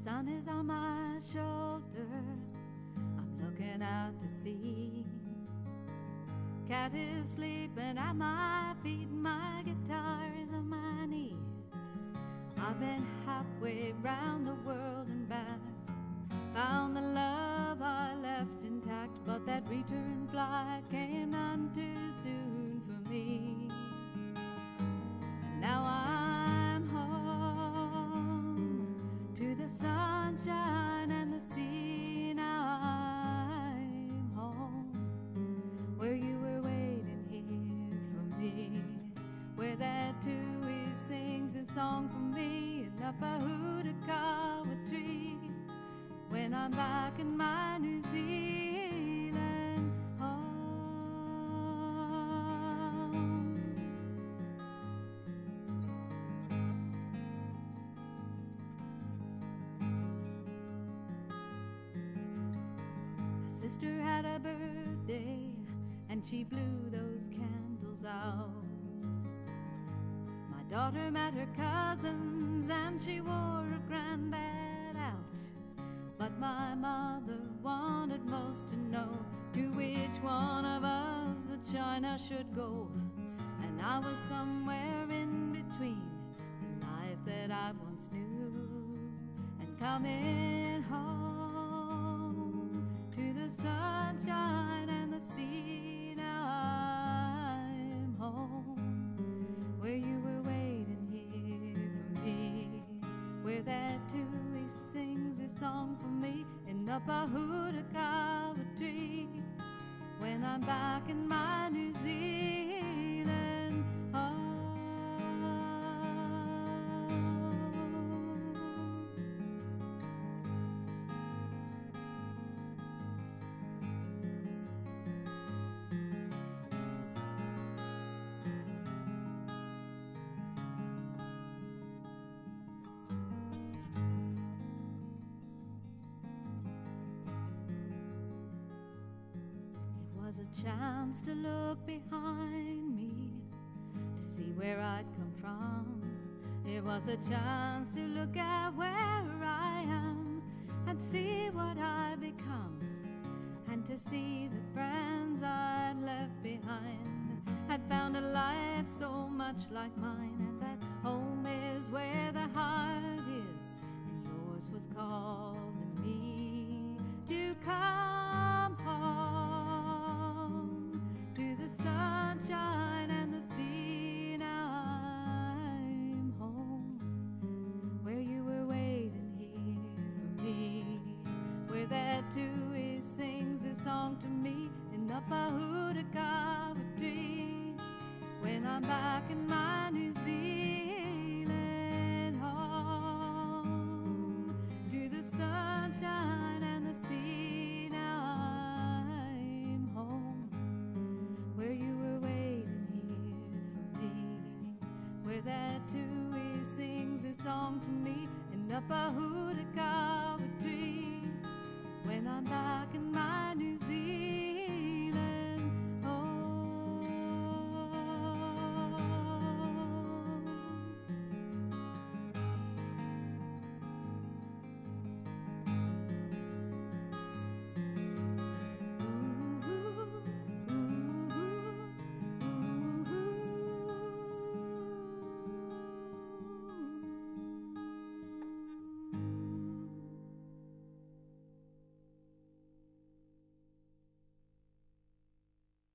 sun is on my shoulder, I'm looking out to sea. Cat is sleeping at my feet, my guitar is on my knee. I've been halfway round the world and back, found the love I left intact, but that return flight came none too soon for me. And now I'm home to the sunshine and the sea. Now I'm home where you were waiting here for me, where that tui sings a song for me in the Pahudakawa tree. When I'm back in my New Zealand home. My sister had a birthday and she blew those candles out. My daughter met her cousins and she wore her granddad out. But my mother wanted most to know to which one of us the china should go. And I was somewhere in between the life that I once knew and coming home to the sunshine and the sea. Now I'm home where you were waiting here for me, where that tui sings a song for me in the Pahudakawa tree. When I'm back in my New Zealand home. It was a chance to look behind me, to see where I'd come from. It was a chance to look at where I am and see what I've become, and to see the friends I'd left behind had found a life so much like mine, and that home is where the heart is, and yours was calling me to come home to the sunshine and the sea. Now I'm home where you were waiting here for me, where that tui sings a song to me in the Pahudakawa tree. When I'm back in my New Zealand home to the sunshine and the sea. Now I'm home where you were waiting here for me, where that tui sings a song to me in the Pahudakawa tree. When I'm back in my New Zealand